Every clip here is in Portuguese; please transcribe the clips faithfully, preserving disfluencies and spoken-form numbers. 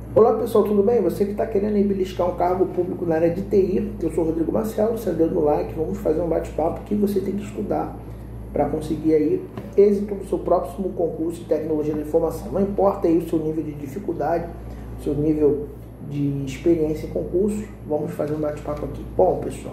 Olá pessoal, tudo bem? Você que está querendo aí beliscar um cargo público na área de T I, eu sou o Rodrigo Marcelo, você deu no like, vamos fazer um bate-papo que você tem que estudar para conseguir aí êxito no seu próximo concurso de tecnologia da informação. Não importa aí o seu nível de dificuldade, o seu nível de experiência em concurso, vamos fazer um bate-papo aqui. Bom pessoal,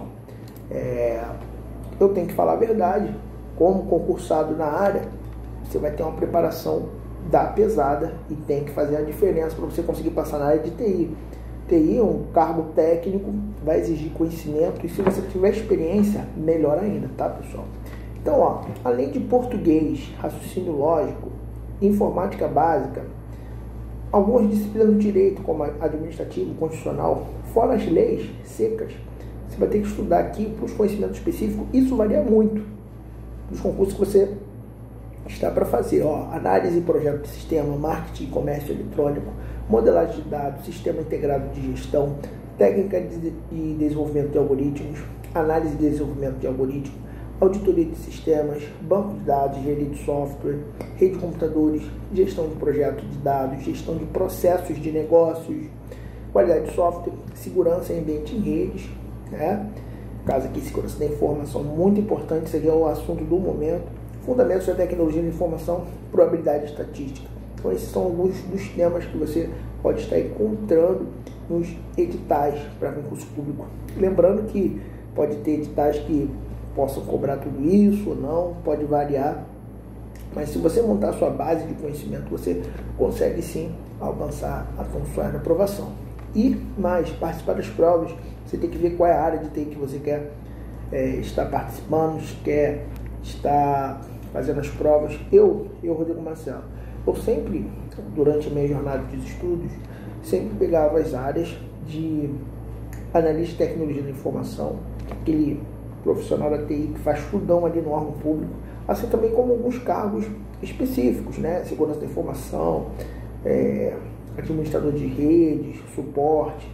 é, eu tenho que falar a verdade, como concursado na área, você vai ter uma preparação da pesada e tem que fazer a diferença para você conseguir passar na área de T I. T I é um cargo técnico, vai exigir conhecimento e se você tiver experiência, melhor ainda, tá pessoal? Então, ó, além de português, raciocínio lógico, informática básica, algumas disciplinas do direito, como administrativo, constitucional, fora as leis secas, você vai ter que estudar aqui para os conhecimentos específicos. Isso varia muito dos concursos que você está para fazer, ó, análise e projeto de sistema, marketing e comércio eletrônico, modelagem de dados, sistema integrado de gestão, técnica de desenvolvimento de algoritmos, análise e desenvolvimento de algoritmos, auditoria de sistemas, banco de dados, rede de software, rede de computadores, gestão de projetos de dados, gestão de processos de negócios, qualidade de software, segurança em ambiente em redes, né? Caso aqui, segurança da informação, muito importante, isso aqui é o assunto do momento. Fundamentos da tecnologia da informação, probabilidade estatística. Então, esses são alguns dos temas que você pode estar encontrando nos editais para concurso público. Lembrando que pode ter editais que possam cobrar tudo isso ou não, pode variar. Mas se você montar a sua base de conhecimento, você consegue sim alcançar a tão sonhada aprovação. E mais, participar das provas, você tem que ver qual é a área de T I que você quer é, estar participando, quer estar fazendo as provas. Eu, eu, Rodrigo Marcelo, eu sempre, durante a minha jornada de estudos, sempre pegava as áreas de analista de tecnologia da informação, aquele profissional da T I que faz tudão ali no órgão público, assim também como alguns cargos específicos, né? Segurança da informação, é, administrador de redes, suporte.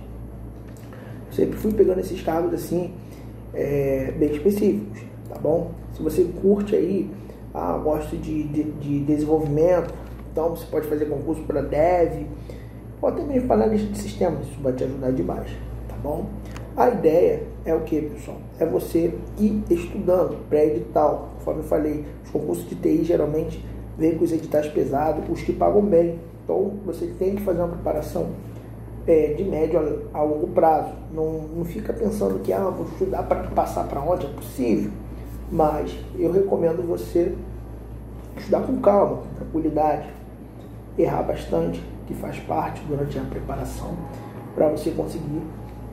Eu sempre fui pegando esses cargos assim, é, bem específicos, tá bom? Se você curte aí, ah, gosta de, de, de desenvolvimento, então você pode fazer concurso para dev, ou até mesmo para analista de sistemas, isso vai te ajudar demais, tá bom? A ideia é o que, pessoal? É você ir estudando pré-edital, conforme eu falei, os concursos de T I geralmente vêm com os editais pesados, os que pagam bem, então você tem que fazer uma preparação é, de médio a, a longo prazo, não, não fica pensando que, ah, vou estudar para passar para onde, é possível. Mas eu recomendo você estudar com calma, com tranquilidade, errar bastante, que faz parte durante a preparação, para você conseguir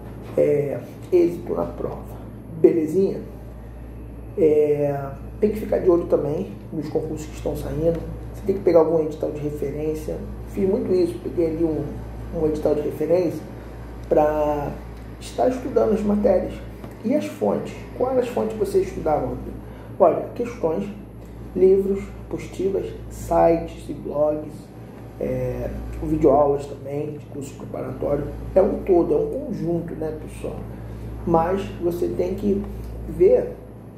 é, êxito na prova. Belezinha? É, tem que ficar de olho também nos concursos que estão saindo. Você tem que pegar algum edital de referência. Fiz muito isso, peguei ali um, um edital de referência para estar estudando as matérias. E as fontes? Quais as fontes você estudava, Rodrigo? Olha, questões, livros, apostilas, sites e blogs, é, videoaulas também, de curso preparatório. É um todo, é um conjunto, né, pessoal? Mas você tem que ver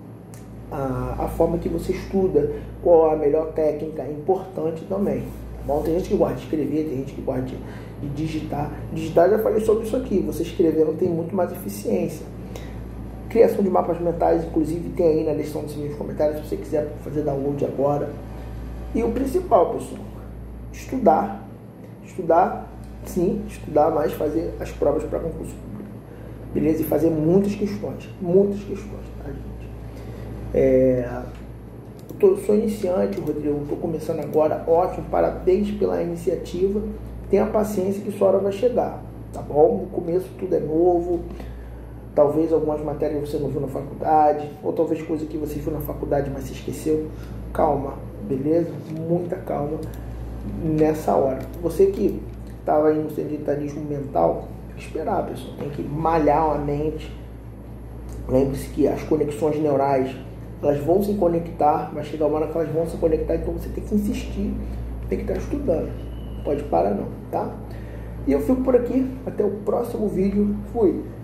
a, a forma que você estuda, qual a melhor técnica, é importante também. Tá bom? Tem gente que gosta de escrever, tem gente que gosta de, de digitar. Digitar, já falei sobre isso aqui, você escrevendo tem muito mais eficiência. Criação de mapas mentais, inclusive tem aí na descrição dos meus comentários, se você quiser fazer download agora. E o principal, pessoal, estudar. Estudar, sim, estudar, mas fazer as provas para concurso público. Beleza? E fazer muitas questões, muitas questões, tá, gente? É, eu tô, sou iniciante, Rodrigo, estou começando agora, ótimo, parabéns pela iniciativa. Tenha paciência que sua hora vai chegar, tá bom? No começo tudo é novo. Talvez algumas matérias você não viu na faculdade, ou talvez coisa que você viu na faculdade, mas se esqueceu. Calma, beleza? Muita calma nessa hora. Você que estava aí no sedentarismo mental, tem que esperar, pessoal. Tem que malhar a mente. Lembre-se que as conexões neurais, elas vão se conectar, vai chegar uma hora que elas vão se conectar, então você tem que insistir, tem que estar estudando. Não pode parar não, tá? E eu fico por aqui, até o próximo vídeo. Fui!